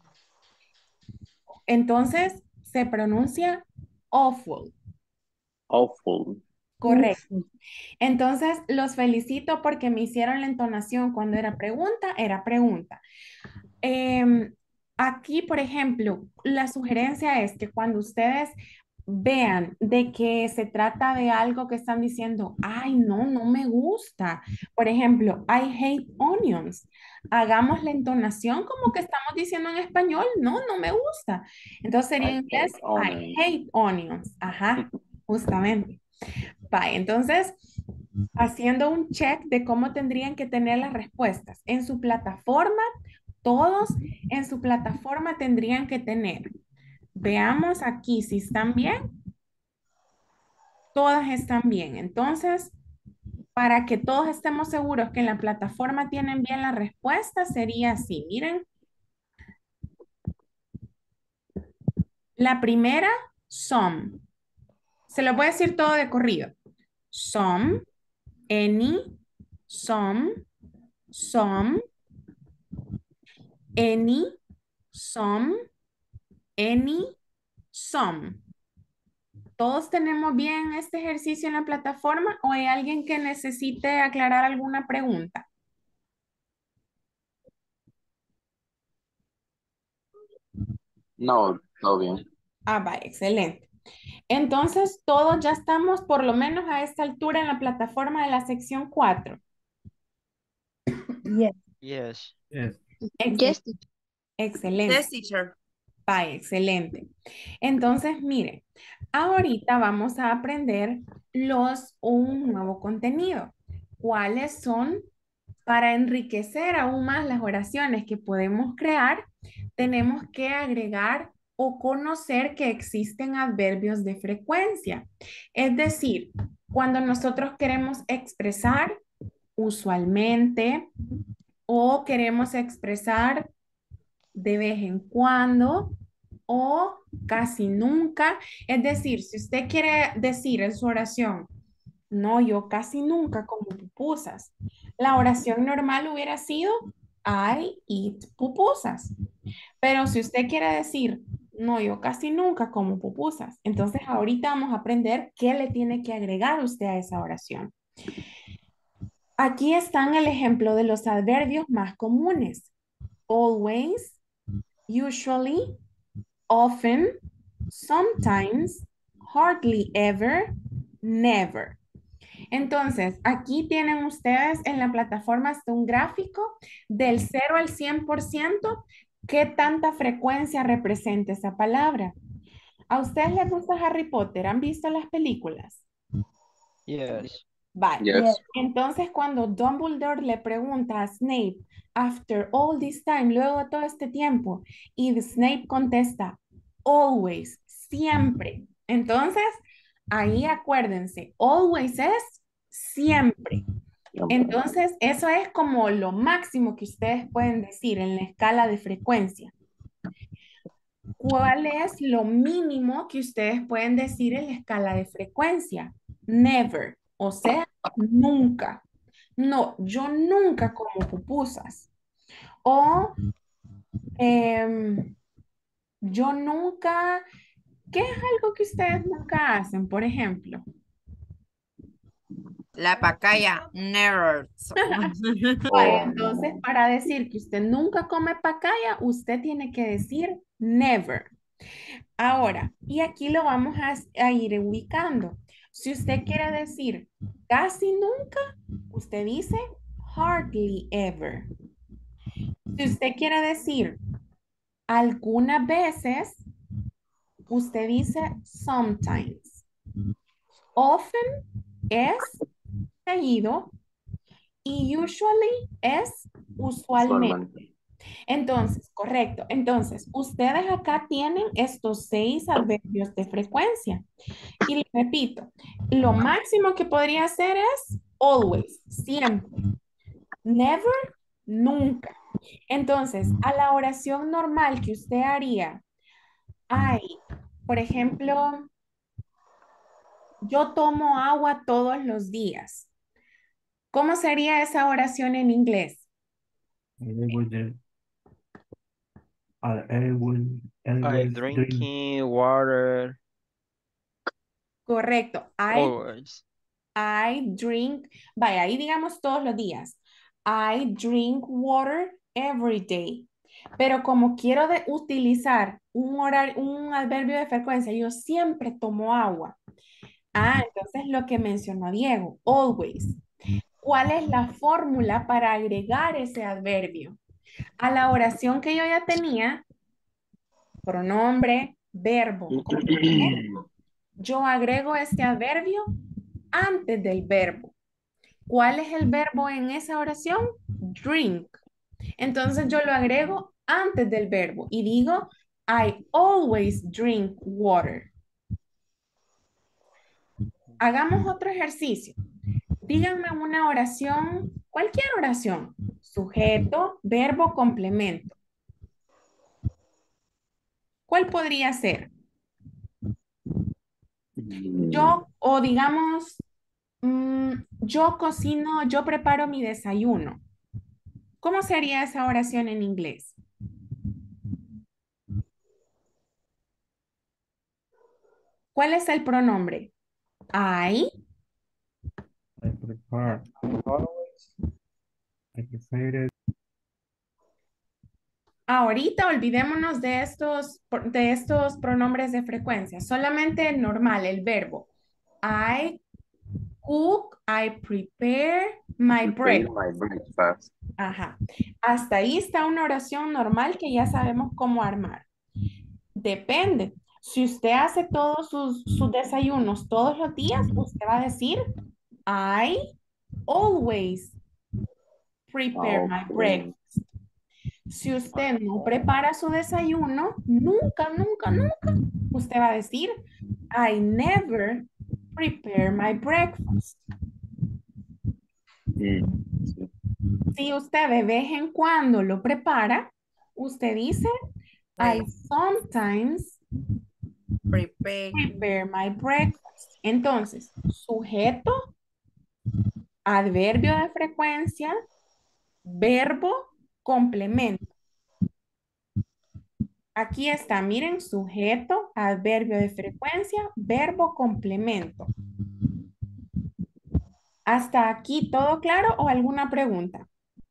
Entonces se pronuncia awful. Awful. Correcto. Entonces los felicito porque me hicieron la entonación cuando era pregunta, era pregunta. Em, aquí, por ejemplo, la sugerencia es que cuando ustedes vean de que se trata de algo que están diciendo, ay, no, no me gusta. Por ejemplo, I hate onions. Hagamos la entonación como que estamos diciendo en español, no, no me gusta. Entonces sería I en inglés, hate I onions. hate onions. Ajá, justamente. Bye. Entonces, haciendo un check de cómo tendrían que tener las respuestas. En su plataforma, todos en su plataforma tendrían que tener. Veamos aquí si están bien. Todas están bien. Entonces, para que todos estemos seguros que en la plataforma tienen bien la respuesta, sería así. Miren. La primera, some. Se lo voy a decir todo de corrido. Some, any, some, some, any, some, any, some. ¿Todos tenemos bien este ejercicio en la plataforma o hay alguien que necesite aclarar alguna pregunta? No, todo bien. Ah, va, excelente. Entonces, todos ya estamos por lo menos a esta altura en la plataforma de la sección cuatro. Yes. Yes. Yes. Excel- Excelente. Yes, teacher. Va, excelente. Entonces, miren, ahorita vamos a aprender los, un nuevo contenido. ¿Cuáles son? Para enriquecer aún más las oraciones que podemos crear, tenemos que agregar o conocer que existen adverbios de frecuencia. Es decir, cuando nosotros queremos expresar usualmente o queremos expresar de vez en cuando, o casi nunca. Es decir, si usted quiere decir en su oración, no, yo casi nunca como pupusas, la oración normal hubiera sido I eat pupusas. Pero si usted quiere decir, no, yo casi nunca como pupusas, entonces ahorita vamos a aprender qué le tiene que agregar usted a esa oración. Aquí están el ejemplo de los adverbios más comunes. Always, usually, often, sometimes, hardly ever, never. Entonces, aquí tienen ustedes en la plataforma hasta un gráfico del cero al cien por ciento, qué tanta frecuencia representa esa palabra. ¿A ustedes les gusta Harry Potter? ¿Han visto las películas? Yes. Vale. Yes. Entonces, cuando Dumbledore le pregunta a Snape, after all this time, luego de todo este tiempo, y Snape contesta, always, siempre. Entonces, ahí acuérdense, always es siempre. Entonces, eso es como lo máximo que ustedes pueden decir en la escala de frecuencia. ¿Cuál es lo mínimo que ustedes pueden decir en la escala de frecuencia? Never, o sea, nunca. No, yo nunca como pupusas. O em, yo nunca, ¿qué es algo que ustedes nunca hacen, por ejemplo? La pacaya, never. Vaya, entonces, para decir que usted nunca come pacaya, usted tiene que decir never. Ahora, y aquí lo vamos a, a ir ubicando. Si usted quiere decir casi nunca, usted dice hardly ever. Si usted quiere decir algunas veces, usted dice sometimes. Often es seguido y usually es usualmente. Entonces, correcto. Entonces, ustedes acá tienen estos seis adverbios de frecuencia. Y les repito, lo máximo que podría hacer es always, siempre. Never, nunca. Entonces, a la oración normal que usted haría, hay, por ejemplo, yo tomo agua todos los días. ¿Cómo sería esa oración en inglés? I will drink. I will I always drink. drinking water Correcto. I, always. I drink, vaya, ahí digamos todos los días. I drink water every day. Pero como quiero de utilizar un, horario, un adverbio de frecuencia, yo siempre tomo agua. Ah, entonces lo que mencionó Diego, always. ¿Cuál es la fórmula para agregar ese adverbio? A la oración que yo ya tenía, pronombre, verbo, complemento, yo agrego este adverbio antes del verbo. ¿Cuál es el verbo en esa oración? Drink. Entonces yo lo agrego antes del verbo y digo, I always drink water. Hagamos otro ejercicio. Díganme una oración, cualquier oración, sujeto, verbo, complemento. ¿Cuál podría ser? Yo, o digamos, mm, yo cocino, yo preparo mi desayuno. ¿Cómo sería esa oración en inglés? ¿Cuál es el pronombre? I. I prepare. I prepare it. Ahorita olvidémonos de estos, de estos pronombres de frecuencia. Solamente el normal, el verbo. I cook, I prepare my breakfast. My breakfast. Ajá. Hasta ahí está una oración normal que ya sabemos cómo armar. Depende. Si usted hace todos sus, sus desayunos todos los días, usted va a decir, I always prepare my breakfast. Si usted no prepara su desayuno, nunca, nunca, nunca, usted va a decir, I never prepare my breakfast. Mm, sí. Si usted de vez en cuando lo prepara, usted dice, I sometimes prepare. prepare my breakfast. Entonces, sujeto, adverbio de frecuencia, verbo, complemento. Aquí está, miren, sujeto, adverbio de frecuencia, verbo, complemento. ¿Hasta aquí todo claro o alguna pregunta?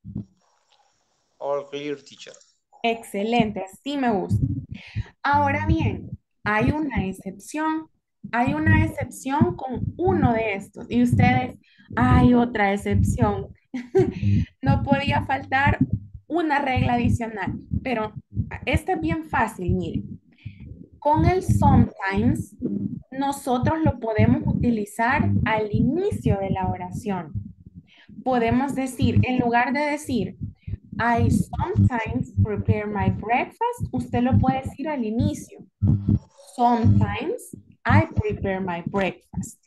All clear, teacher. Excelente, así me gusta. Ahora bien, hay una excepción. Hay una excepción con uno de estos. Y ustedes, hay otra excepción. No podía faltar una regla adicional. Pero esta es bien fácil, miren. Con el sometimes, nosotros lo podemos utilizar al inicio de la oración. Podemos decir, en lugar de decir, I sometimes prepare my breakfast, usted lo puede decir al inicio. Sometimes I prepare my breakfast.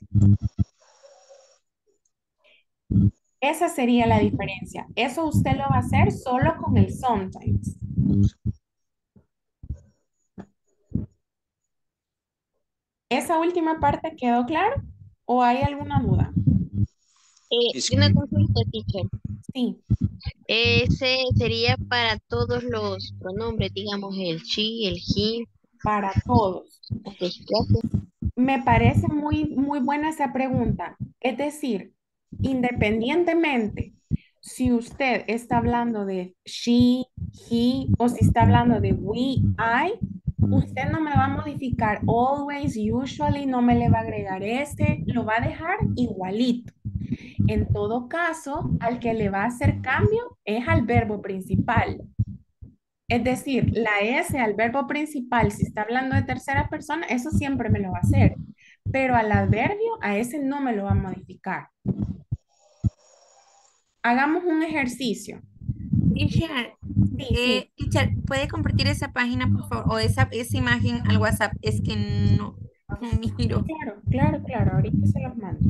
Esa sería la diferencia. Eso usted lo va a hacer solo con el sometimes. ¿Esa última parte quedó claro? ¿O hay alguna duda? Eh, una consulta, teacher. Sí. Ese sería para todos los pronombres, digamos el she, el he. Para todos. Ok, gracias. Me parece muy, muy buena esa pregunta. Es decir, independientemente si usted está hablando de she, he o si está hablando de we, I, usted no me va a modificar always, usually, no me le va a agregar este, lo va a dejar igualito. En todo caso, al que le va a hacer cambio es al verbo principal. Es decir, la S al verbo principal, si está hablando de tercera persona, eso siempre me lo va a hacer. Pero al adverbio, a ese no me lo va a modificar. Hagamos un ejercicio. Teacher, Sí, eh, sí. teacher, ¿puede compartir esa página, por favor? O esa, esa imagen al WhatsApp. Es que no, no miro. Claro, claro, claro. Ahorita se los mando.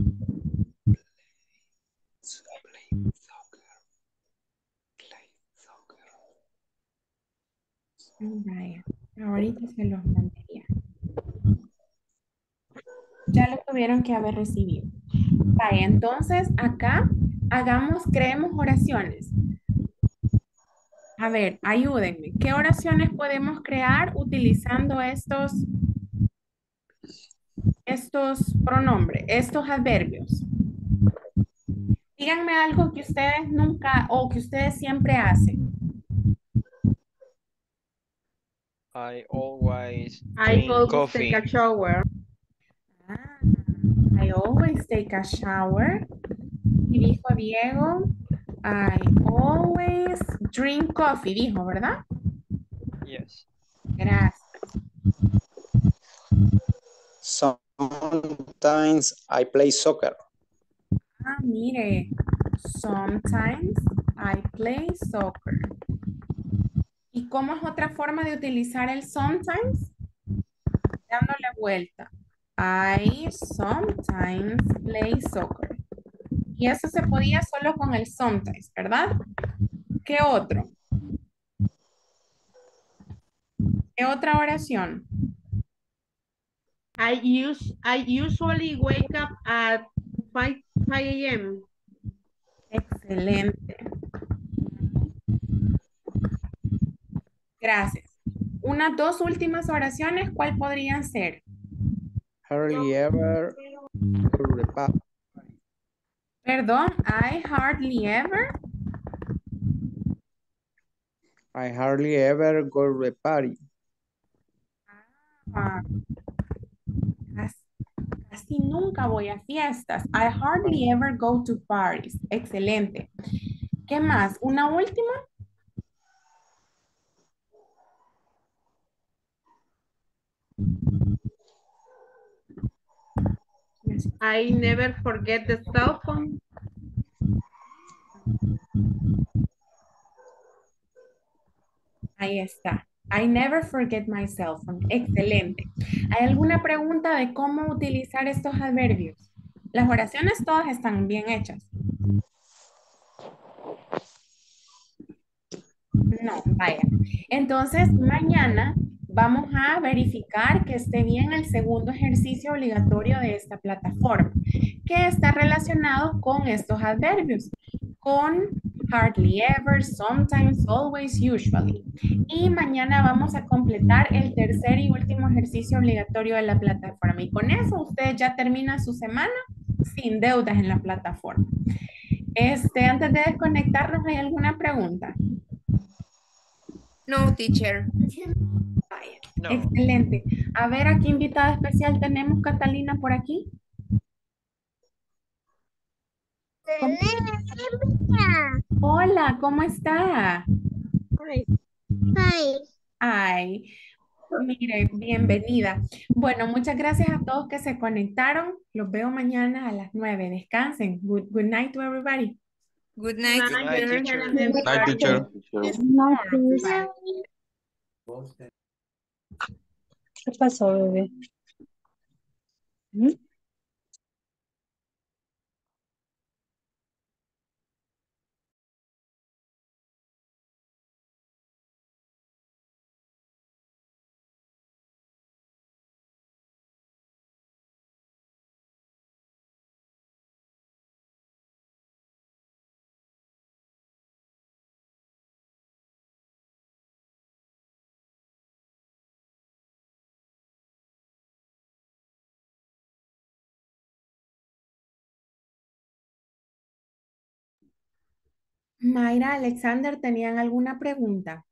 Vaya, ahorita se los mandaría. Ya lo tuvieron que haber recibido. Vaya, entonces acá hagamos, creemos oraciones. A ver, ayúdenme. ¿Qué oraciones podemos crear utilizando estos, estos pronombres, estos adverbios? Díganme algo que ustedes nunca o que ustedes siempre hacen. I always I drink always coffee. take a shower. Ah, I always take a shower. Y dijo Diego, I always drink coffee, dijo, ¿verdad? Yes. Gracias. Sometimes I play soccer. Ah, mire, sometimes I play soccer. ¿Y cómo es otra forma de utilizar el sometimes? Dándole vuelta. I sometimes play soccer. Y eso se podía solo con el sometimes, ¿verdad? ¿Qué otro? ¿Qué otra oración? I use I usually wake up at five a m Excelente. Gracias. Unas dos últimas oraciones, ¿cuál podrían ser? Hardly ever go to the pub. Perdón, I hardly ever. I hardly ever go to the party. Ah, casi, casi nunca voy a fiestas. I hardly ever go to parties. Excelente. ¿Qué más? ¿Una última? I never forget the cell phone. Ahí está. I never forget my cell phone. Excelente. ¿Hay alguna pregunta de cómo utilizar estos adverbios? Las oraciones todas están bien hechas. No, vaya. Entonces, mañana vamos a verificar que esté bien el segundo ejercicio obligatorio de esta plataforma, que está relacionado con estos adverbios, con hardly ever, sometimes, always, usually. Y mañana vamos a completar el tercer y último ejercicio obligatorio de la plataforma. Y con eso usted ya termina su semana sin deudas en la plataforma. Este, antes de desconectarnos, ¿hay alguna pregunta? No, teacher. Vaya, No. excelente. A ver, ¿a qué invitada especial tenemos, Catalina, por aquí? ¿Cómo? Hola, ¿cómo está? Ay, mire, bienvenida. Bueno, muchas gracias a todos que se conectaron. Los veo mañana a las nueve. Descansen. Good, good night to everybody. Good night, Good night, teacher. teacher. Night, teacher. No, pues, Bye. ¿qué pasó, bebé? ¿Mm? Mayra, Alexander, ¿tenían alguna pregunta?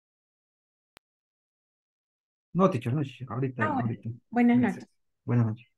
No, teacher, no, teacher. Ahorita, Ah, bueno. ahorita. Buenas Gracias. noches. Buenas noches.